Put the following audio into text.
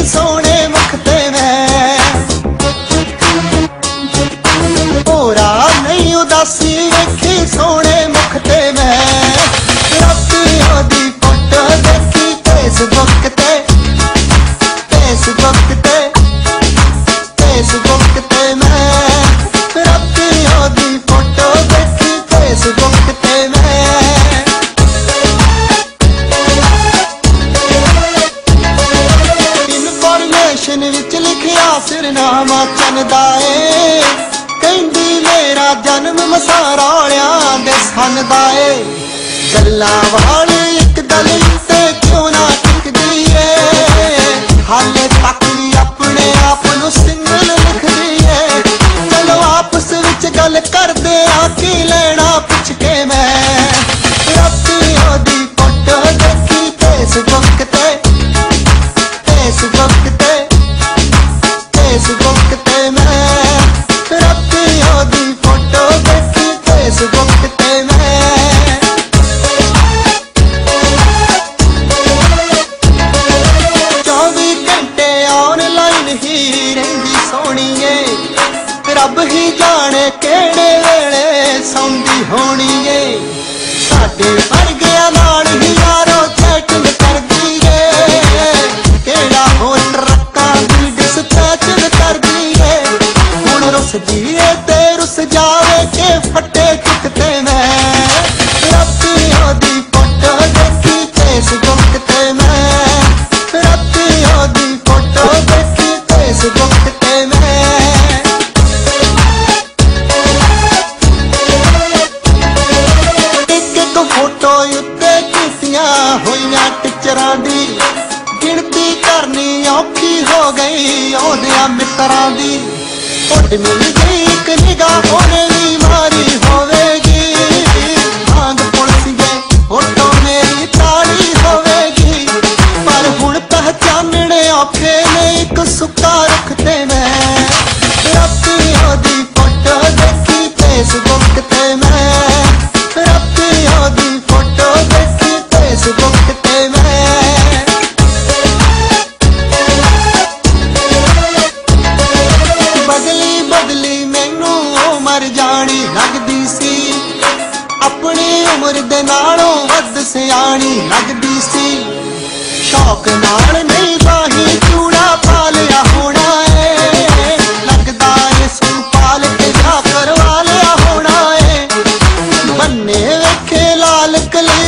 सोने मुख ते मैं होरा नहीं उदासी वेखी सोने मुख ते मैं राती ओदी फोटो देखी फेसबुक ते मैं राती ओदी फोटो देखी फेसबुक ते मैं इनफॉर्मेशन विच लिखिया सिरनामा चंदा ए कहंदी मेरा जन्म मसारालिया दे सन दा ए गल्लां वाली एक गल ते क्यों ना टिकदी ए हाले तक अपने आप नूं सिंगल लिखदी ए चलो आपस विच गल करदे आ की लेना पुछ के मैं राती ओदी फोटो देखी फेसबुक ते मैं राती ओदी फोटो देखी फेसबुक ते मैं 24 घंटे ऑनलाइन ही रहिंदी सोहणीए रब ही जाने केड़े वेले सौंदी होनी ए साडे वर्गियां नाल ही यारो चैटिंग करदी ए केड़ा हो ट्रक्कां दी डिस्पैचिंग करदी ए हुण रुसदी ए ते रुस जावे के फटे किते मैं राती ओदी फोटो देखी फेसबुक ते मैं राती ओदी फोटो देखी फेसबुक ते मैं फोटो उत्ते कीतियां होइयां टिचरां दी गिणती करनी औखी हो गई ओदियां मित्रां दी उड मिल गई एक निगाह होने भी मारी होवेगी मांग पुलसिए फोटो मेरी ताड़ी होवेगी पर हुण पहचानने औखे ने एक सुक्का रखते मैं राती ओदी फोटो देखी फेसबुक ते मैं राती ओदी फोटो देखी फेसबुक ते मैं बदली बदली मैनू उमर जानी लगदी सी अपनी उम्र दे नालों वध सियाणी लगदी सी शौक नाल नहीं बाही चूड़ा पा लिया होना है लगदा ए सू पाल के जा करवा लिया होना है बन्ने वेखे लाल कले